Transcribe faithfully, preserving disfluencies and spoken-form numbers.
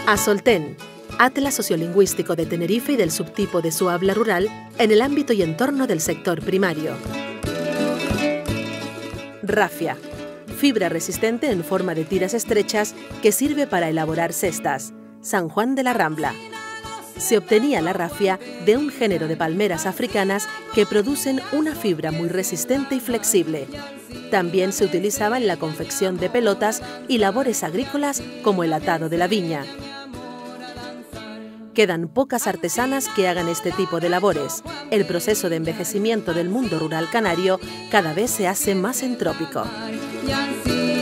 Azoltén, Atlas Sociolingüístico de Tenerife y del subtipo de su habla rural en el ámbito y entorno del sector primario. Rafia, fibra resistente en forma de tiras estrechas que sirve para elaborar cestas. San Juan de la Rambla. Se obtenía la rafia de un género de palmeras africanas que producen una fibra muy resistente y flexible. También se utilizaba en la confección de pelotas y labores agrícolas como el atado de la viña. Quedan pocas artesanas que hagan este tipo de labores. El proceso de envejecimiento del mundo rural canario cada vez se hace más entrópico.